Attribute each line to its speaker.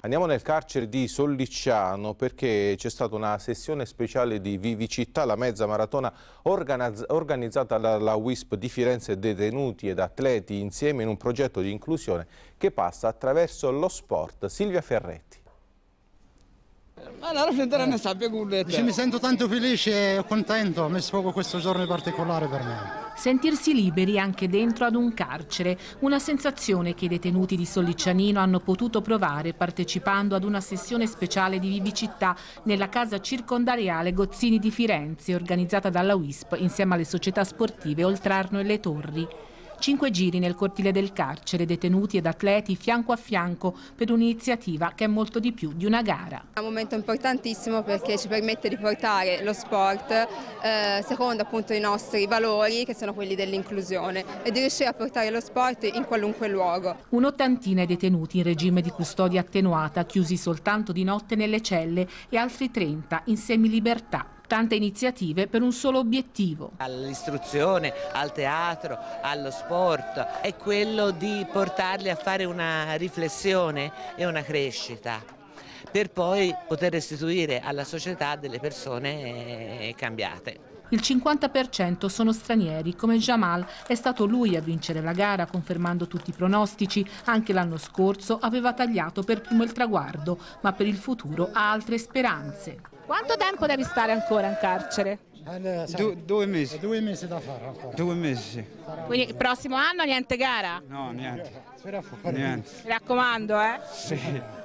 Speaker 1: Andiamo nel carcere di Sollicciano perché c'è stata una sessione speciale di Vivicità, la mezza maratona organizzata dalla WISP di Firenze, detenuti ed atleti insieme in un progetto di inclusione che passa attraverso lo sport. Silvia Ferretti.
Speaker 2: Mi sento tanto felice e contento, mi sfogo questo giorno particolare per me.
Speaker 3: Sentirsi liberi anche dentro ad un carcere, una sensazione che i detenuti di Solliccianino hanno potuto provare partecipando ad una sessione speciale di vivicità nella casa circondariale Gozzini di Firenze, organizzata dalla WISP insieme alle società sportive Oltrarno e Le Torri. 5 giri nel cortile del carcere, detenuti ed atleti fianco a fianco per un'iniziativa che è molto di più di una gara.
Speaker 4: È un momento importantissimo perché ci permette di portare lo sport secondo appunto i nostri valori, che sono quelli dell'inclusione, e di riuscire a portare lo sport in qualunque luogo.
Speaker 3: Un'ottantina i detenuti in regime di custodia attenuata, chiusi soltanto di notte nelle celle, e altri 30 in semilibertà. Tante iniziative per un solo obiettivo.
Speaker 5: All'istruzione, al teatro, allo sport, è quello di portarli a fare una riflessione e una crescita, per poi poter restituire alla società delle persone cambiate.
Speaker 3: Il 50% sono stranieri, come Jamal, è stato lui a vincere la gara, confermando tutti i pronostici. Anche l'anno scorso aveva tagliato per primo il traguardo, ma per il futuro ha altre speranze.
Speaker 6: Quanto tempo devi stare ancora in carcere?
Speaker 2: 2 mesi. 2 mesi da fare ancora.
Speaker 7: 2 mesi, sì.
Speaker 6: Quindi il prossimo anno niente gara?
Speaker 7: No, niente.
Speaker 2: Spera fuori.
Speaker 7: Niente.
Speaker 6: Mi raccomando,
Speaker 7: Sì.